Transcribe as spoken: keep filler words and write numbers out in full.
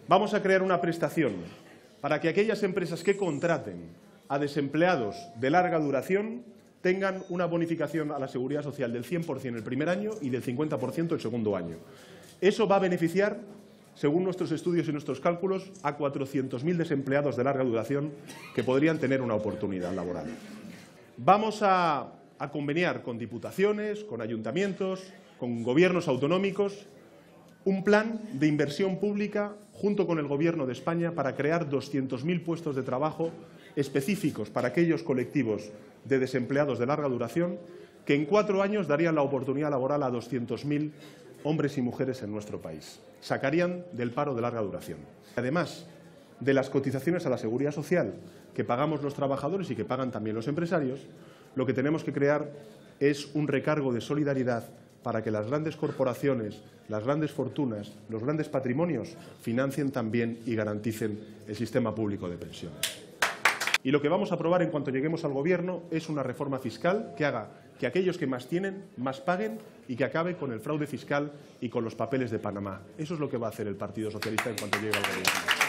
Vamos a crear una prestación para que aquellas empresas que contraten a desempleados de larga duración tengan una bonificación a la Seguridad Social del cien por cien el primer año y del cincuenta por ciento el segundo año. Eso va a beneficiar, según nuestros estudios y nuestros cálculos, a cuatrocientos mil desempleados de larga duración que podrían tener una oportunidad laboral. Vamos a, a conveniar con diputaciones, con ayuntamientos, con gobiernos autonómicos, un plan de inversión pública junto con el Gobierno de España para crear doscientos mil puestos de trabajo específicos para aquellos colectivos de desempleados de larga duración que en cuatro años darían la oportunidad laboral a doscientos mil hombres y mujeres en nuestro país. Sacarían del paro de larga duración. Además de las cotizaciones a la Seguridad Social que pagamos los trabajadores y que pagan también los empresarios, lo que tenemos que crear es un recargo de solidaridad para que las grandes corporaciones, las grandes fortunas, los grandes patrimonios financien también y garanticen el sistema público de pensiones. Y lo que vamos a aprobar en cuanto lleguemos al Gobierno es una reforma fiscal que haga que aquellos que más tienen, más paguen y que acabe con el fraude fiscal y con los papeles de Panamá. Eso es lo que va a hacer el Partido Socialista en cuanto llegue al Gobierno.